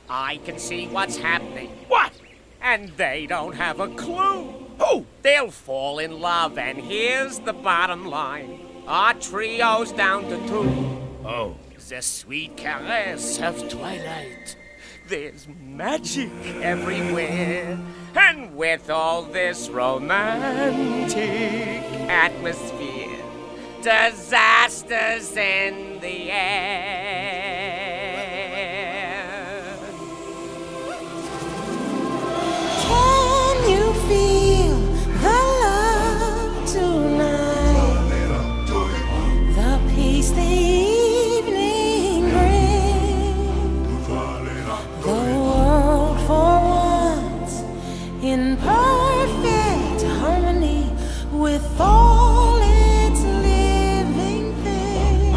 I can see what's happening. What? And they don't have a clue. Who? They'll fall in love, and here's the bottom line. Our trio's down to 2. Oh. The sweet caress of twilight. There's magic everywhere. And with all this romantic atmosphere, disasters in the air. Can you feel the love tonight? The peace the evening brings. The world for once in perfect harmony with all its living things.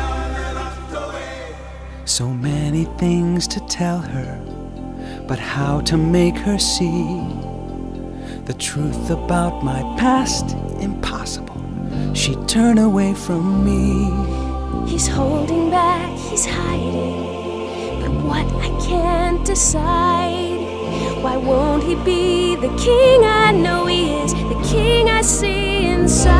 So many things to tell her, but how to make her see the truth about my past? Impossible. She'd turn away from me. He's holding back, he's hiding, but what I can't decide. Why won't he be the king I know he is, the king I see inside?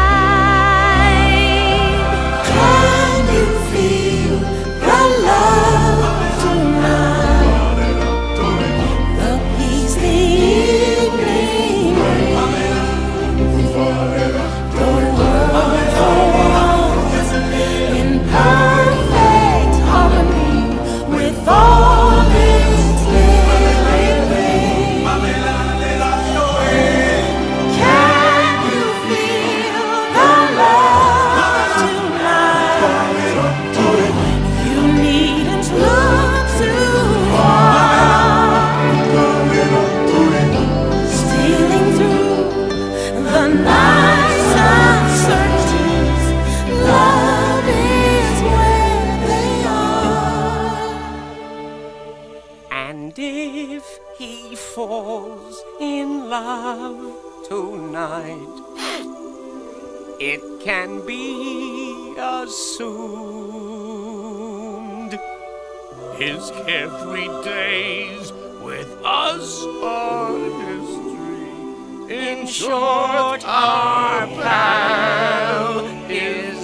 Can you feel the love tonight? The peace the evening brings. The world for once in perfect harmony with all its living things. Can you feel the love tonight? You needn't look too far. Stealing through the night's uncertainties, love is where they are. And if he falls in love tonight, it can be assumed his carefree days with us are history. In short, our pal is